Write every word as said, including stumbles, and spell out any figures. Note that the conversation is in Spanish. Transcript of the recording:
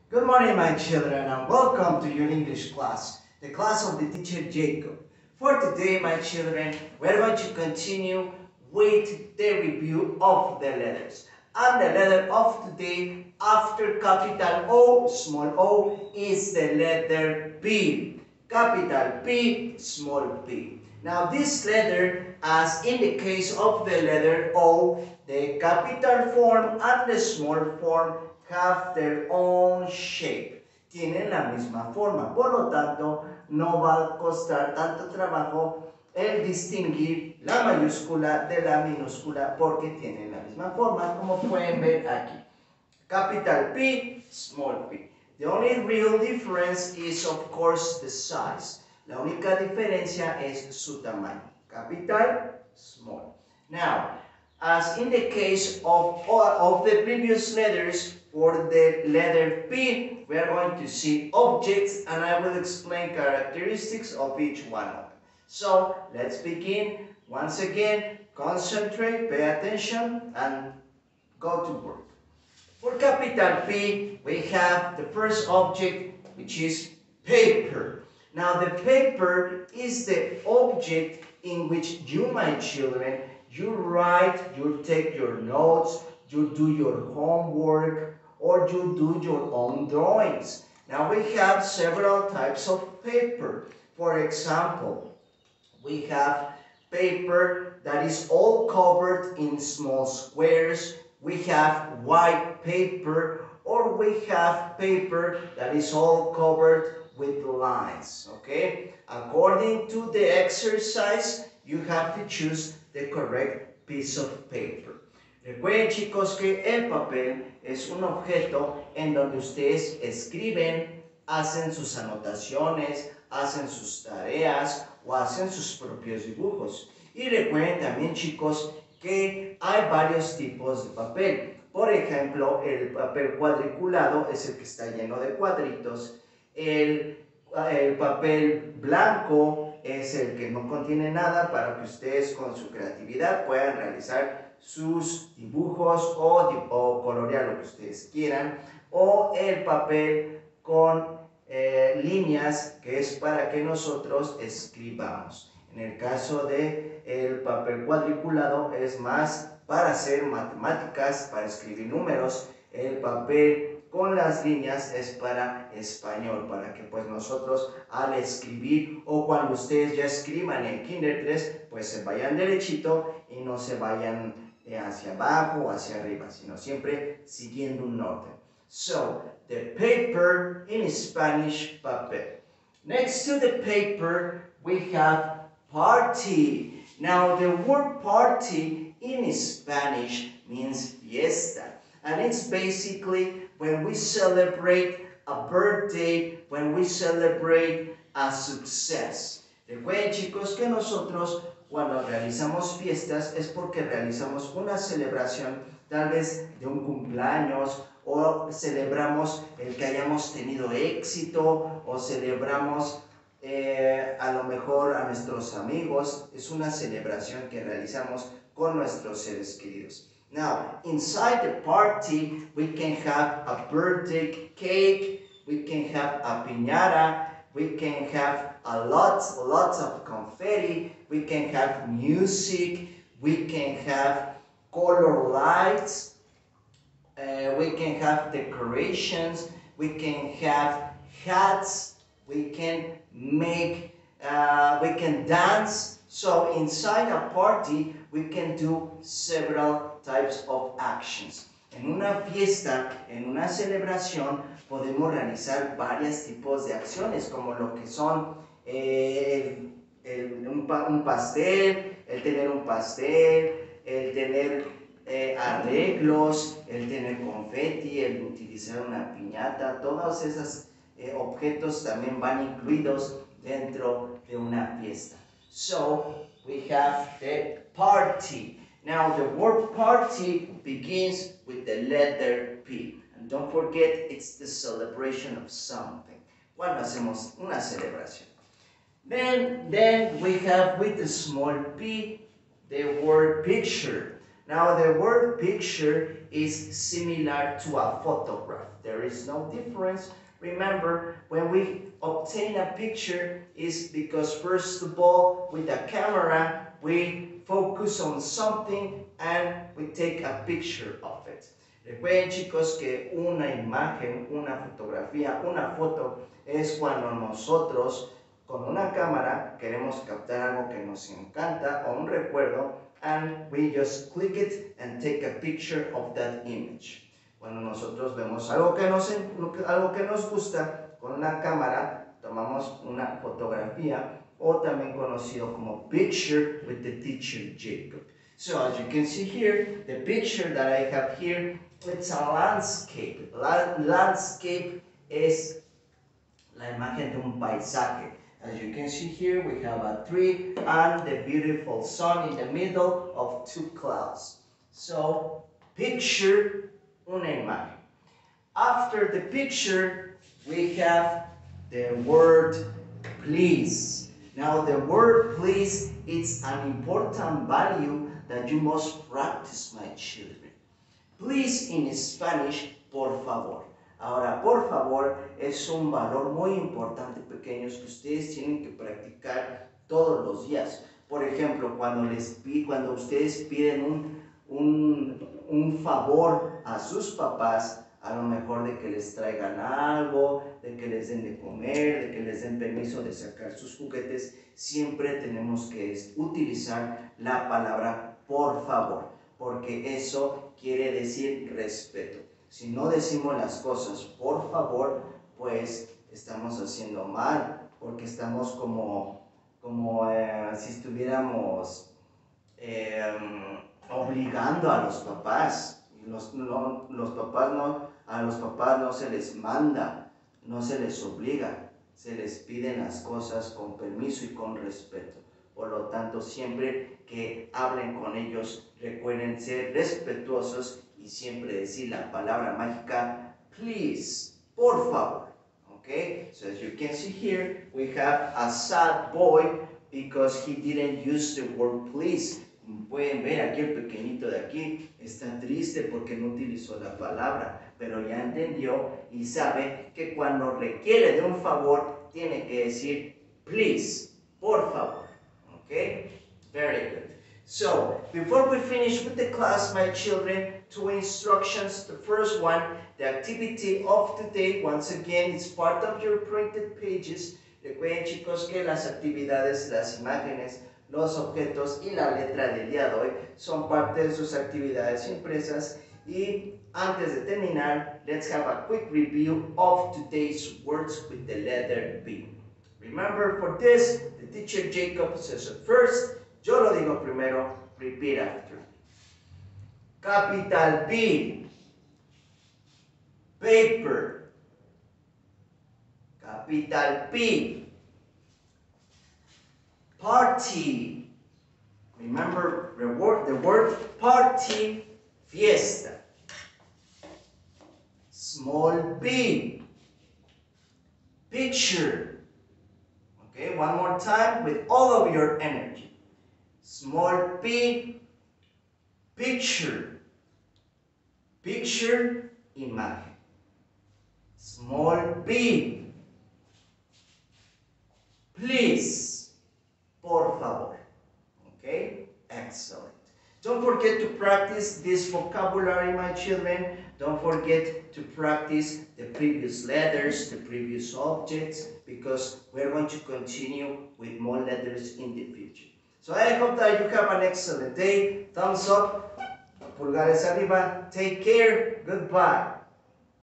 Good morning, my children, and welcome to your English class, the class of the teacher Jacob. For today, my children, we're going to continue with the review of the letters. And the letter of today, after capital O, small o, is the letter P. Capital P, small p. Now, this letter, as in the case of the letter O, the capital form and the small form have their own shape. Tienen la misma forma. Por lo tanto, no va a costar tanto trabajo el distinguir la mayúscula de la minúscula porque tienen la misma forma, como pueden ver aquí. Capital P, small p. The only real difference is, of course, the size. La única diferencia es su tamaño. Capital, small. Now, as in the case of, of the previous letters, for the letter P, we are going to see objects, and I will explain characteristics of each one of them. So, let's begin. Once again, concentrate, pay attention, and go to work. For capital P, we have the first object, which is paper. Now, the paper is the object in which you, my children, you write, you take your notes, you do your homework, or you do your own drawings. Now, we have several types of paper. For example, we have paper that is all covered in small squares. We have white paper, or we have paper that is all covered with lines, okay? According to the exercise, you have to choose the correct piece of paper. Recuerden, chicos, que el papel es un objeto en donde ustedes escriben, hacen sus anotaciones, hacen sus tareas o hacen sus propios dibujos. Y recuerden también, chicos, que hay varios tipos de papel. Por ejemplo, el papel cuadriculado es el que está lleno de cuadritos. El, el papel blanco es el que no contiene nada para que ustedes con su creatividad puedan realizar sus dibujos o, o colorear lo que ustedes quieran. O el papel con eh, líneas, que es para que nosotros escribamos. En el caso de el papel cuadriculado es más para hacer matemáticas, para escribir números. El papel con las líneas es para español, para que pues nosotros al escribir o cuando ustedes ya escriban en Kinder tres, pues se vayan derechito y no se vayan hacia abajo o hacia arriba, sino siempre siguiendo un orden. So, the paper in Spanish, papel. Next to the paper, we have party. Now, the word party in Spanish means fiesta. And it's basically when we celebrate a birthday, when we celebrate a success. Recuerden, chicos, que nosotros cuando realizamos fiestas es porque realizamos una celebración tal vez de un cumpleaños, o celebramos el que hayamos tenido éxito, o celebramos eh, a lo mejor a nuestros amigos. Es una celebración que realizamos con nuestros seres queridos. Now, inside the party, we can have a birthday cake, we can have a piñata, we can have a lot, lots of confetti, we can have music, we can have color lights, uh, we can have decorations, we can have hats, we can make, uh, we can dance. So inside a party, we can do several types of actions. En una fiesta, en una celebración, podemos realizar varios tipos de acciones, como lo que son eh, el, el, un, un pastel, el tener un pastel, el tener eh, arreglos, el tener confeti, el utilizar una piñata. Todos esos eh, objetos también van incluidos dentro de una fiesta. So, we have the party. Now, the word party begins with the letter P. And don't forget, it's the celebration of something. Cuando hacemos una celebración. Then, then we have with the small p, the word picture. Now, the word picture is similar to a photograph. There is no difference. Remember, when we obtain a picture, is because first of all, with the camera, we focus on something and we take a picture of it. Recuerden, chicos, que una imagen, una fotografía, una foto es cuando nosotros con una cámara queremos captar algo que nos encanta o un recuerdo, and we just click it and take a picture of that image. Cuando nosotros vemos algo que nos, algo que nos gusta, con una cámara tomamos una fotografía, o también conocido como picture with the teacher Jacob. So as you can see here, the picture that I have here, it's a landscape. La landscape es la imagen de un paisaje. As you can see here, we have a tree and the beautiful sun in the middle of two clouds. So, picture una imagen. After the picture, we have the word please. Now, the word please is an important value that you must practice, my children. Please in Spanish, por favor. Ahora, por favor, es un valor muy importante, pequeños, que ustedes tienen que practicar todos los días. Por ejemplo, cuando, les, cuando ustedes piden un, un, un favor a sus papás, a lo mejor de que les traigan algo, de que les den de comer, de que les den permiso de sacar sus juguetes, siempre tenemos que utilizar la palabra por favor, porque eso quiere decir respeto. Si no decimos las cosas por favor, pues estamos haciendo mal, porque estamos como, como eh, si estuviéramos eh, obligando a los papás. Los, no, los papás no, a los papás no se les manda, no se les obliga, se les piden las cosas con permiso y con respeto. Por lo tanto, siempre que hablen con ellos, recuerden ser respetuosos y siempre decir la palabra mágica, please, por favor. Okay, so as you can see here, we have a sad boy because he didn't use the word please. Como pueden ver, aquí el pequeñito de aquí está triste porque no utilizó la palabra, pero ya entendió y sabe que cuando requiere de un favor, tiene que decir please, por favor. Okay, very good. So, before we finish with the class, my children, two instructions. The first one, the activity of today, once again, it's part of your printed pages. Recuerden, chicos, que las actividades, las imágenes, los objetos y la letra del día de hoy son parte de sus actividades impresas. Y antes de terminar, let's have a quick review of today's words with the letter B. Remember, for this, the teacher Jacob says it first. Yo lo digo primero, repeat after. Capital P. Paper. Capital P. Party. Remember the word, the word party, fiesta. Small p. Picture. Okay, one more time with all of your energy. Small p, picture. Picture, imagen. Small p. Please. Por favor. Okay? Excellent. Don't forget to practice this vocabulary, my children. Don't forget to practice the previous letters, the previous objects, because we're going to continue with more letters in the future. So I hope that you have an excellent day. Thumbs up, pulgares arriba. Take care. Goodbye.